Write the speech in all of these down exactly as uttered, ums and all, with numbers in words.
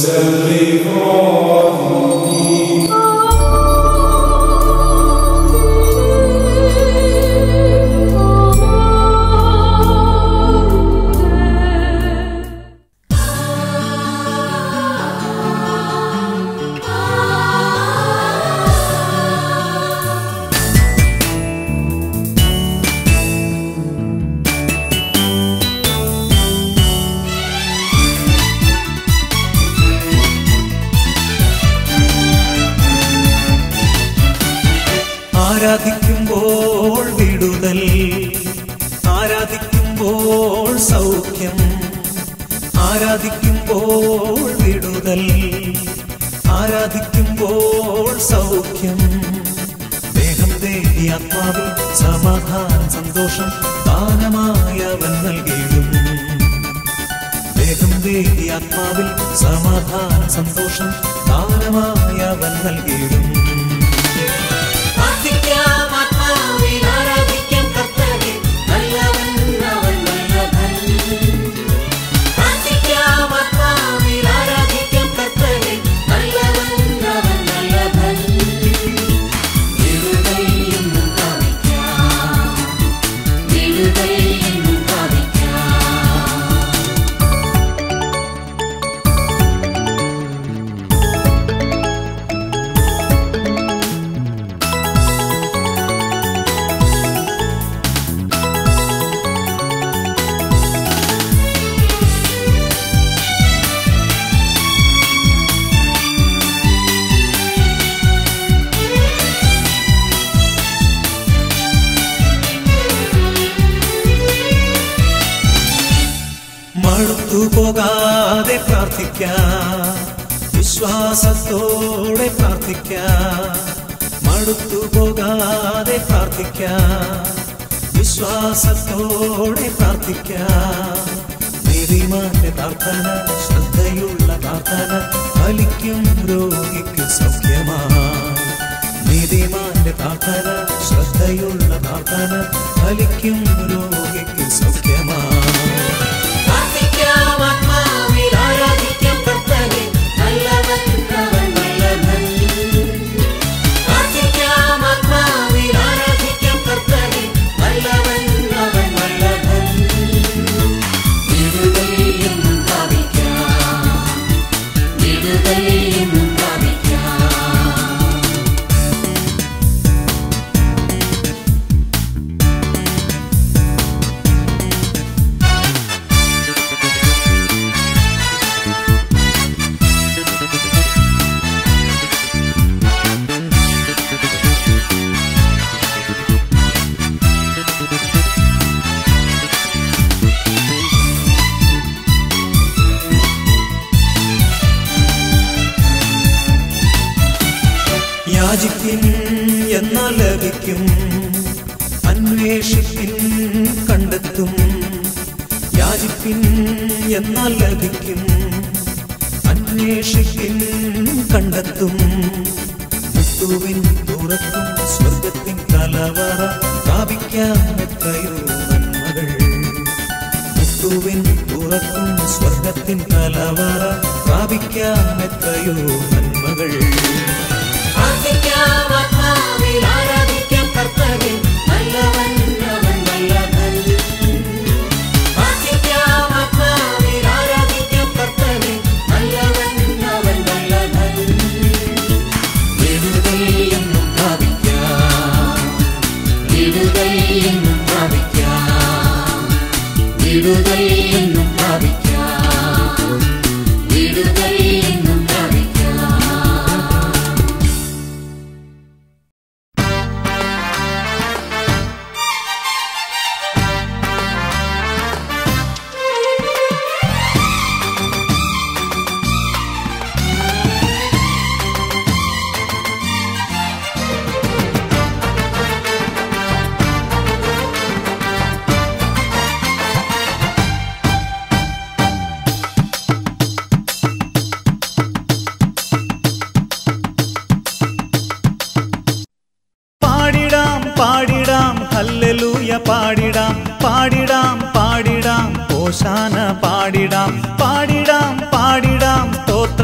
ആരാധിക്കുമ്പോൾ വിടുതൽ, ആരാധിക്കുമ്പോൾ സൗഖ്യം, ആരാധിക്കുമ്പോൾ വിടുതൽ, ആരാധിക്കുമ്പോൾ സൗഖ്യം. ദേഹം തേടി ആത്മാവിൽ സമാധാനം സന്തോഷം ദാനമായവൻ നൽകിയിടും. ദേഹം തേടി ആത്മാവിൽ സമാധാനം സന്തോഷം ദാനമായവൻ നൽകിയിടും. മടുത്തുപോകാതെ പ്രാർത്ഥിക്കാം, വിശ്വാസത്തോടെ പ്രാർത്ഥിക്കാം. മടുത്തുപോകാതെ പ്രാർത്ഥിക്കാം, വിശ്വാസത്തോടെ പ്രാർത്ഥിക്കാം. നീതിമാന്റെ പ്രാർത്ഥന, ശ്രദ്ധയുള്ള പ്രാർത്ഥന ഫലിക്കും രോഗിക്ക് സൗഖ്യമായി. നീതിമാന്റെ പ്രാർത്ഥന, ശ്രദ്ധയുള്ള പ്രാർത്ഥന ഫലിക്കും രോഗിക്ക് സൗഖ്യമായി. യാചിപ്പിൻ എന്നാൽ ലഭിക്കും, അന്വേഷിപ്പിൻ കണ്ടെത്തും. യാചിപ്പിൻ എന്നാൽ ലഭിക്കും, അന്വേഷിപ്പിൻ കണ്ടെത്തും. മുട്ടുവിൻ തുറക്കും സ്വർഗത്തിൻ കലവറ പ്രാപിക്കാം എത്രയോ നന്മകൾ. മുട്ടുവിൻ തുറക്കും സ്വർഗത്തിൻ കലവറ പ്രാപിക്കാം എത്രയോ നന്മകൾ.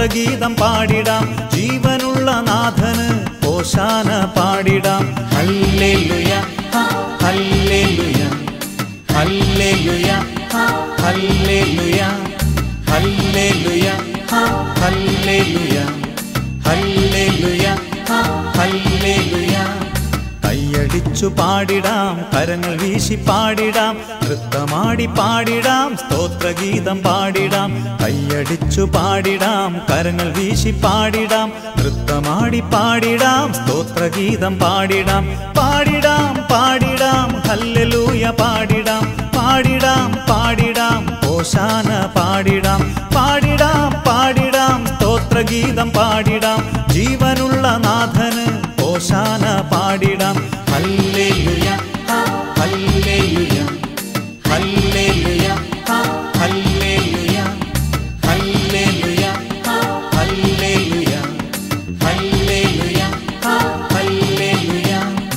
സ്തോത്രഗീതം പാടിടാം ജീവനുള്ള നാഥന് ഓശാന പാടിടാം ഹല്ലേലൂയ ഹല്ലേലൂയ ഹല്ലേലൂയ ഹല്ലേലൂയ ഹല്ലേലൂയ ഹല്ലേലൂയ ഹല്ലേലൂയ ഹല്ലേലൂയ കൈയടിച്ചു പാടിടാം കരങ്ങൾ വീശി പാടിടാം നൃത്തമാടി പാടിടാം സ്തോത്രഗീതം പാടിടാം കൈയടിച്ചു പാടിടാം കരങ്ങൾ വീശി പാടിടാം നൃത്തമാടി പാടിടാം സ്തോത്രഗീതം പാടിടാം പാടിടാം പാടിടാം ഹല്ലേലൂയ പാടിടാം പാടിടാം പാടിടാം ഓശാന പാടിടാം പാടിടാം പാടിടാം സ്തോത്രഗീതം പാടിടാം ജീവനുള്ള നാഥന് ഓശാന പാടിടാം ഹല്ലേലൂയ ഹല്ലേലൂയ ഹല്ലേലൂയ ഹല്ലേലൂയ ഹല്ലേലൂയ ഹല്ലേലൂയ ഹല്ലേലൂയ ഹല്ലേലൂയ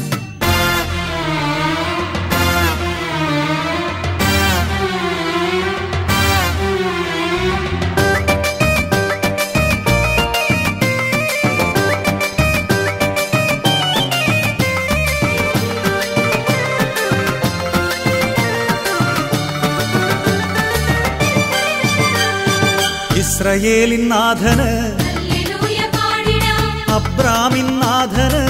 ഇസ്രായേലിൻ നാഥന് അബ്രാമിൻ നാഥന്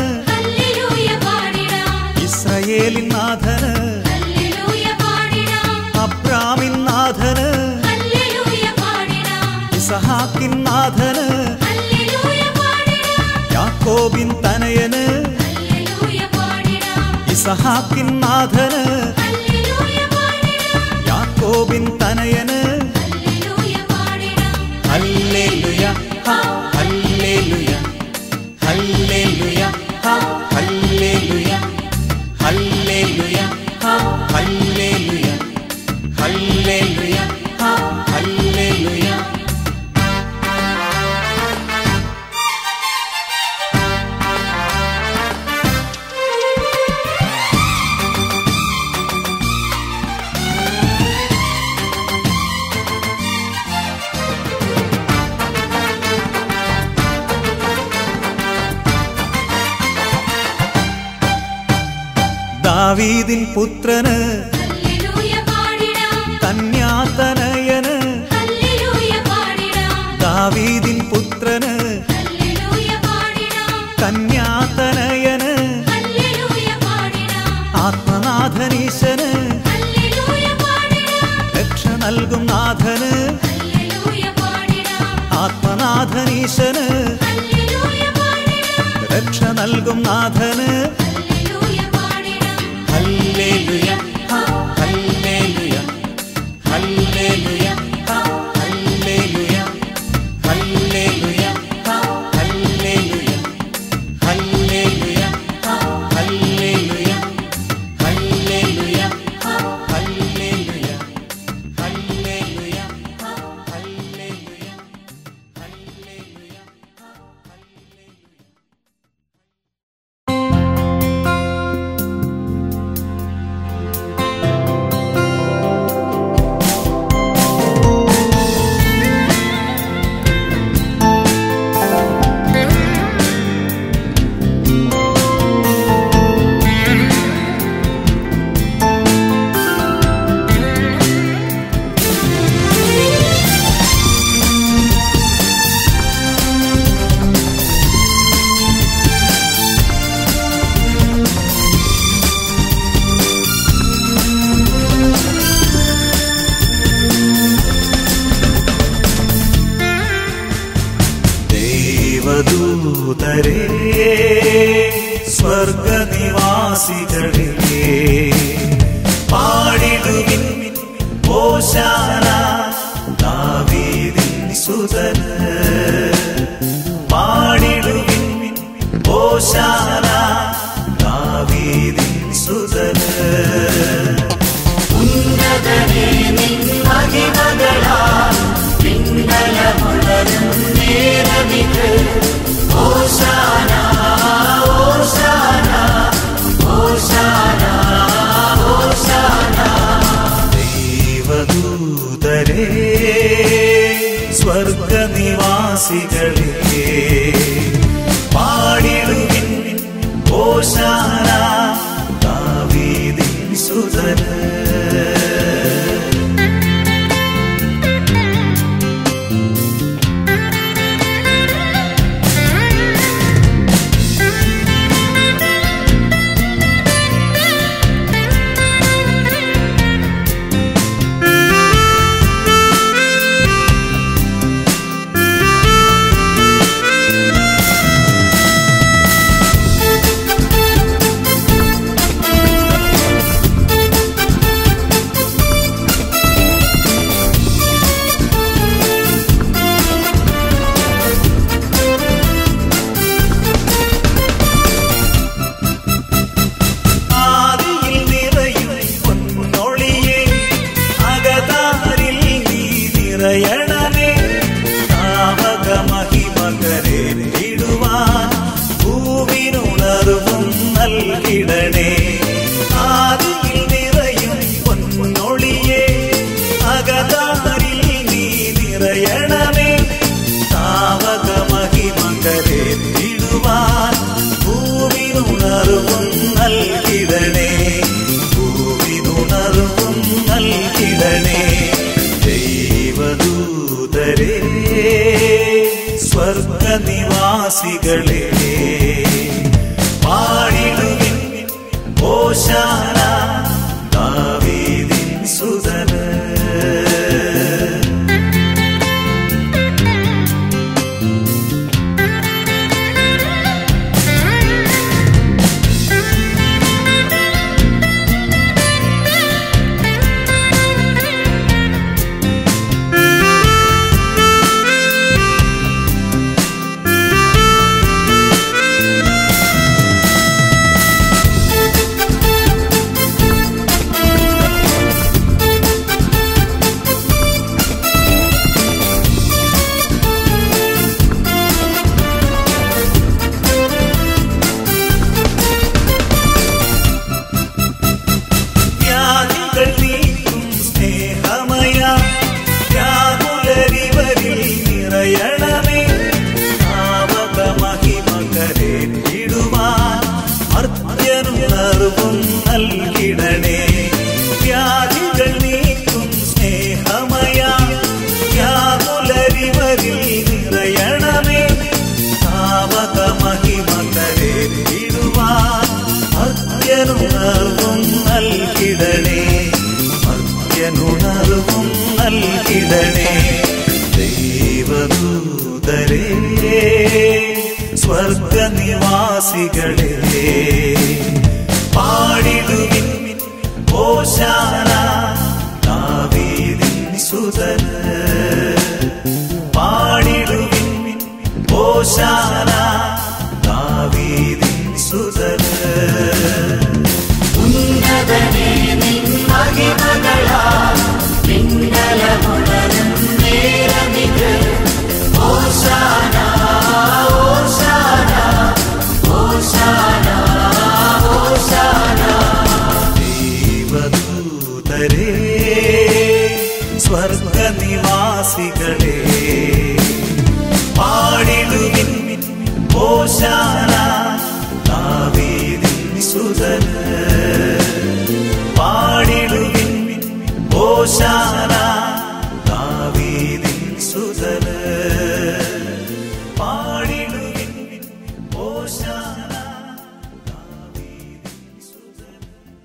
ഇസ്രായേലിൻ നാഥന് അബ്രാമിൻ നാഥന് ഇസഹാക്കിൻ നാഥന് യാക്കോബിൻ തനയന് ഇസഹാക്കിൻ നാഥന് യാക്കോബിൻ തനയന് ഹല്ലേലൂയ ഹല്ലേലൂയ ഹല്ലേലൂയ ഹല്ലേലൂയ ഹല്ലേലൂയ ഹല്ലേലൂയ ഹല്ലേലൂയ ഹല്ലേലൂയ ദാവീദിൻ പുത്രന് കന്യാതനയന് ദാവീദിൻ പുത്രന് കന്യാതനയന് ആത്മനാഥനീശന് രക്ഷ നൽകും നാഥന് ആത്മനാഥനീശന് രക്ഷ നൽകും നാഥന് ഹല്ലേലൂയ ഹല്ലേലൂയ ഹല്ലേലൂയ ഹല്ലേലൂയ ഹല്ലേലൂയ ഹല്ലേലൂയ ഹല്ലേലൂയ ഹല്ലേലൂയ ഹല്ലേലൂയ ഹല്ലേലൂയ ഹല്ലേലൂയ ഹല്ലേലൂയ ദൂതരേ സ്വർഗനിവാസികളേ പാടിടുവിൻ ഓശാന ദാവീദിൻ സുതന് പാടിടുവിൻ ഓശാന ദാവീദിൻ സുതന് ഉന്നതനേ നിൻ മഹിമകളാൽ പിൻബലമുളരും നേരമിത് ഓശാന ഓശാന ഓശാന ഓശാന ദൈവദൂതരേ സ്വർഗനിവാസികളെ പാടിടുവിൻ ഹോശാന ദാവീദിൻ സുതന്. സ്വർഗനിവാസികളെ പാടിടുവിൻ ഹോശാന ദാവീദിൻ സുതന്. ദൈവദൂതരേ സ്വർഗനിവാസികളെ പാടിടുവിൻ ഹോശാന ദാവീദിൻ സുതന്. പാടിടുവിൻ ഹോശാന ദാവീദിൻ സുതന്. ഉന്നതനേ നിൻ മഹിമകളാൽ പിൻഗലമുണരും നേരമിത്. ഹോശാന ഹോശാന ഹോശാന ഹോശാന. ദൈവദൂതരേ സ്വർഗനിവാസികളെ പാടിടുവിൻ ഹോശാന ദാവീദിൻ സുതന്. പാടിടുവിൻ ഹോശാന ദാവീദിൻ സുതന്. പാടിടുവിൻ ഹോശാന ദാവീദിൻ സുതന്.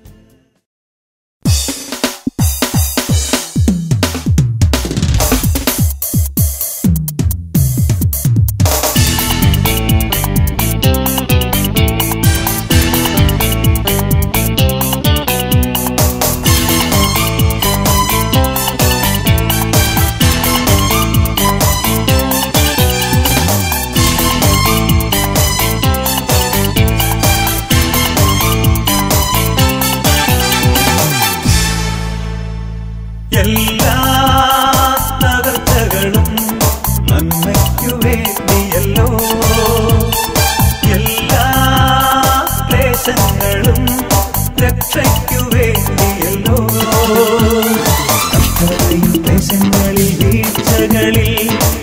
എല്ലാ തകർച്ചകളും നന്മയ്ക്കു വേണ്ടിയല്ലോ. എല്ലാ ക്ലേശങ്ങളും രക്ഷയ്ക്കു വേണ്ടിയല്ലോ. കഷ്ടതയും ക്ലേശങ്ങളിൽ വീഴ്ചകളിൽ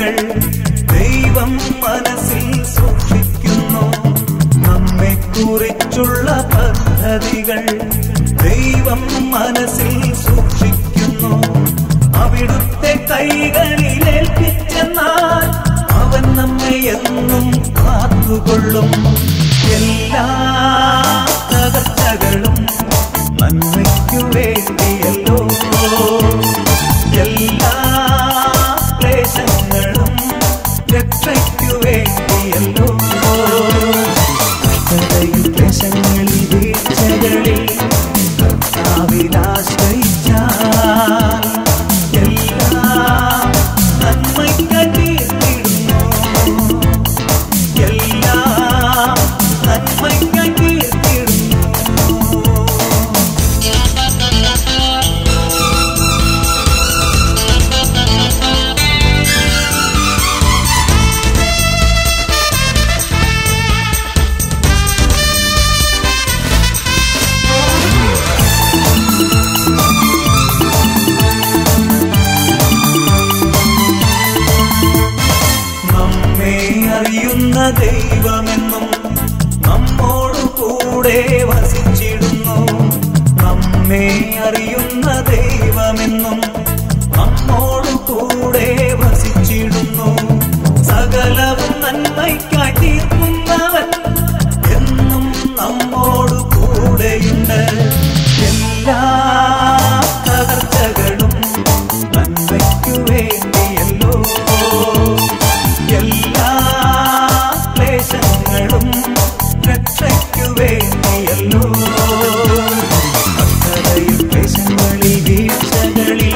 പദ്ധതികൾ ദൈവം മനസ്സിൽ സൂക്ഷിക്കുന്നു. നമ്മെ കുറിച്ചുള്ള പദ്ധതികൾ ദൈവം മനസ്സിൽ സൂക്ഷിക്കുന്നു. അവിടുത്തെ കൈകളിൽ ഏൽപ്പിച്ചെന്നാൽ അവൻ നമ്മെ എന്നും കാത്തുകൊള്ളും. എല്ലാ തകർച്ചകളും നന്മയ്ക്കു വേണ്ടിയല്ലോ, എല്ലാ ക്ലേശങ്ങളും രക്ഷയ്ക്കു വേണ്ടിയല്ലോ. കഷ്ടതയിൽ ക്ലേശങ്ങളിൽ വീഴ്ചകളിൽ കർത്താവിലാശ്രയിച്ചാൽ എല്ലാം നന്മയ്ക്കായി തീർന്നിടുന്നു, എല്ലാം നന്മയ്ക്കായി തീർന്നിടുന്നു. അറിയുന്ന ദൈവമെന്നും നമ്മോടു കൂടെ വസിച്ചിടുന്നു. നമ്മെ അറിയുന്ന ദൈവമെന്നും നമ്മോടു കൂടെ വസിച്ചിടുന്നു. സകലവും നന്മയ്ക്കായി തീർക്കുന്നവൻ എന്നും നമ്മോടു കൂടെയുണ്ട്. എല്ലാ തകർച്ചകളും നന്മയ്ക്കു വേണ്ടിയല്ലോ, എല്ലാ ക്ലേശങ്ങളും രക്ഷയ്ക്കു വേണ്ടിയല്ലോ. കർത്തതയിൽ ക്ലേശങ്ങളിൽ വീഴ്ചകളിൽ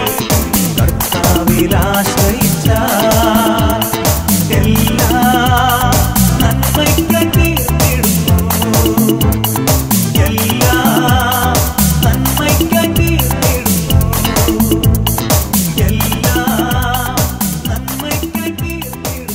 കർത്താവിലാശ്രയിച്ചാൽ എല്ലാം നന്മയ്ക്കായി തീർന്നിടുന്നു, എല്ലാം നന്മയ്ക്കായി തീർന്നിടുന്നു, എല്ലാം നന്മയ്ക്കായി തീർന്നിടുന്നു.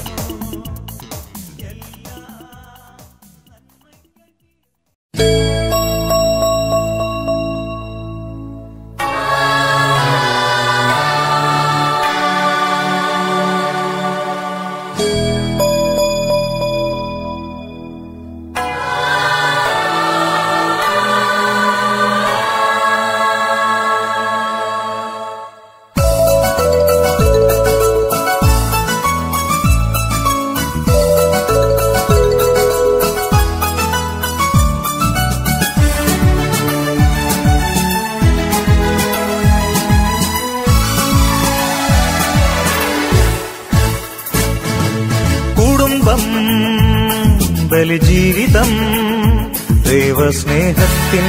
ബലിജീവിതം ദൈവസ്നേഹത്തിൻ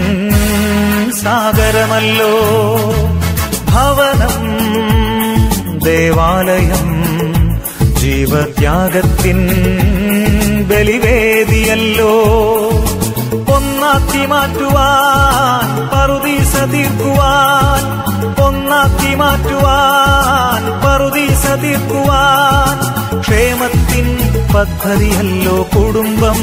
സാഗരമല്ലോ. ഭവനം ദേവാലയം ജീവത്യാഗത്തിൻ ബലിവേദിയല്ലോ. ഒന്നാക്കി മാറ്റുവാൻ പറുദീസ തീർക്കുവാൻ, ഒന്നാക്കി മാറ്റുവാൻ പറുദീസ തീർക്കുവാൻ ക്ഷേമത്തിൻ പദ്ധതിയല്ലോ കുടുംബം.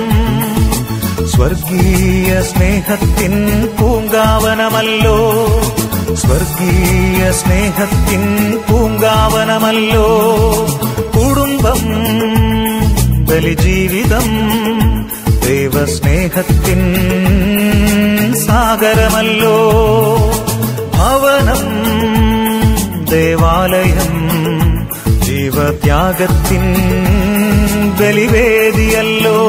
സ്വർഗീയ സ്നേഹത്തിൻ പൂങ്കാവനമല്ലോ, സ്വർഗീയ സ്നേഹത്തിൻ പൂങ്കാവനമല്ലോ കുടുംബം. ബലിജീവിതം ദൈവസ്നേഹത്തിൻ സാഗരമല്ലോ. ഭവനം ദേവാലയം ജീവത്യാഗത്തിൻ ബലിവേദിയല്ലോ.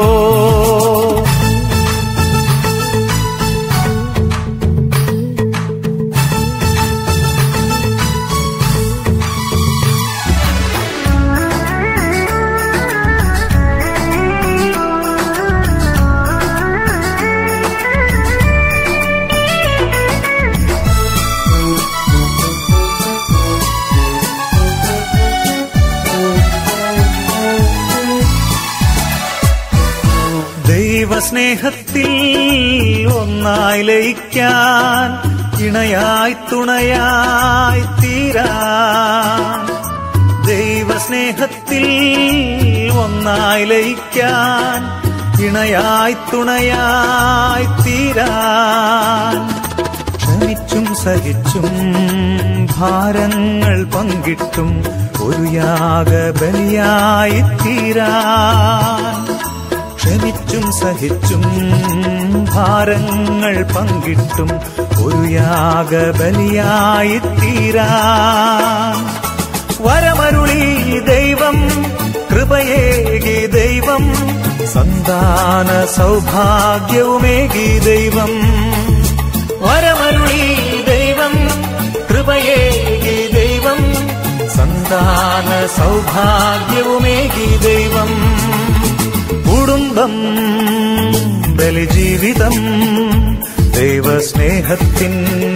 ദൈവസ്നേഹത്തിൽ ഒന്നായി ലയിക്കാൻ, ഇണയായി തുണയായി തീരാൻ. ദൈവസ്നേഹത്തിൽ ഒന്നായി ലയിക്കാൻ, ഇണയായി തുണയായി തീരാൻ. ക്ഷമിച്ചും സഹിച്ചും ഭാരങ്ങൾ പങ്കിട്ടും ഒരു യാഗബലിയായി തീരാൻ. ക്ഷമിച്ചും സഹിച്ചും ഭാരങ്ങൾ പങ്കിട്ടും ഒരു യാഗബലിയായി തീരാൻ. വരമരുളി ദൈവം, കൃപയേകി ദൈവം, സന്താന സൗഭാഗ്യവുമേകി ദൈവം. വരമരുളി ദൈവം, കൃപയേകി ദൈവം, സന്താന സൗഭാഗ്യവുമേകി ദൈവം. കുടുംബം ബലിജീവിതം ദൈവസ്നേഹത്തിൻ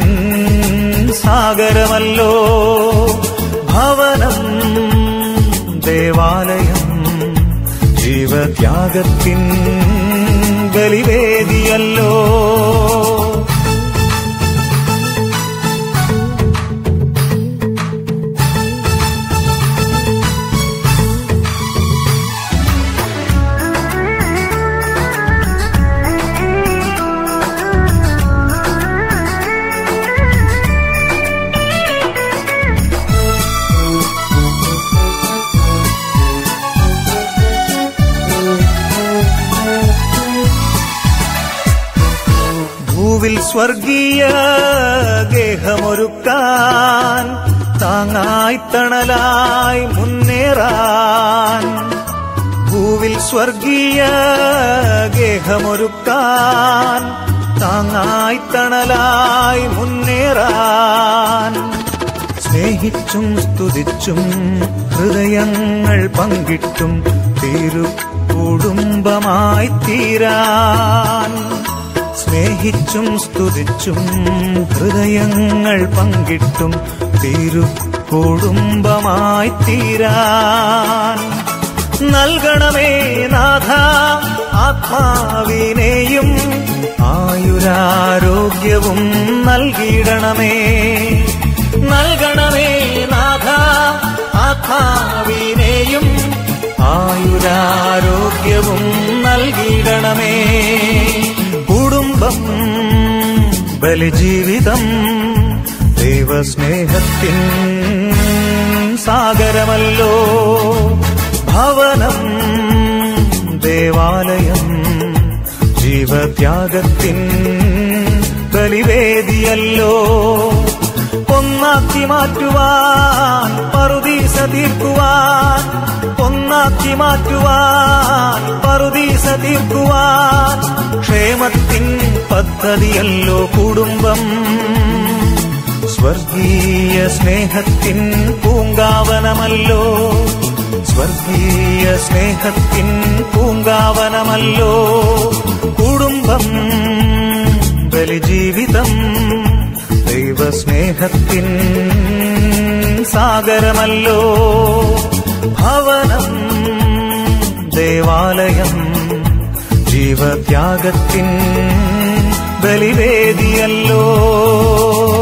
സാഗരമല്ലോ. ഭവനം ദേവാലയം ജീവത്യാഗത്തിൻ ബലിവേദിയല്ലോ. ഭൂവിൽ സ്വർഗീയ ഗേഹമൊരുക്കാൻ താങ്ങായി തണലായി മുന്നേറാൻ. ഭൂവിൽ സ്വർഗീയ ഗേഹമൊരുക്കാൻ താങ്ങായി തണലായി മുന്നേറാൻ. സ്നേഹിച്ചും സ്തുതിച്ചും ഹൃദയങ്ങൾ പങ്കിട്ടും തിരുക്കുടുംബമായി തീരാൻ. സ്നേഹിച്ചും സ്തുതിച്ചും ഹൃദയങ്ങൾ പങ്കിട്ടും തിരുക്കുടുംബമായി തീരാൻ. നൽകണമേ നാഥ ആത്മാവിനെയും ആയുരാരോഗ്യവും നൽകിടണമേ. നൽകണമേ നാഥ ആത്മാവിനെയും ആയുരാരോഗ്യവും നൽകിടണമേ. കുടുംബം ബലിജീവിതം ദൈവസ്നേഹത്തിൻ സാഗരമല്ലോ. ഭവനം ദേവാലയം ജീവത്യാഗത്തിൻ ബലിവേദിയല്ലോ. ഒന്നാക്കി മാറ്റുവാൻ പറുദീസ തീർക്കുവാൻ, ഒന്നാക്കി മാറ്റുവാൻ പറുദീസ തീർക്കുവാൻ. ക്ഷേമത്തിൻ പദ്ധതിയല്ലോ കുടുംബം. സ്വർഗീയ സ്നേഹത്തിൻ പൂങ്കാവനമല്ലോ. സ്വർഗീയ സ്നേഹത്തിൻ പൂങ്കാവനമല്ലോ. കുടുംബം ബലിജീവിതം ദൈവസ്നേഹത്തിൻ സാഗരമല്ലോ. ഭവനം ദേവാലയം ജീവത്യാഗത്തിൻ ബലിവേദിയല്ലോ.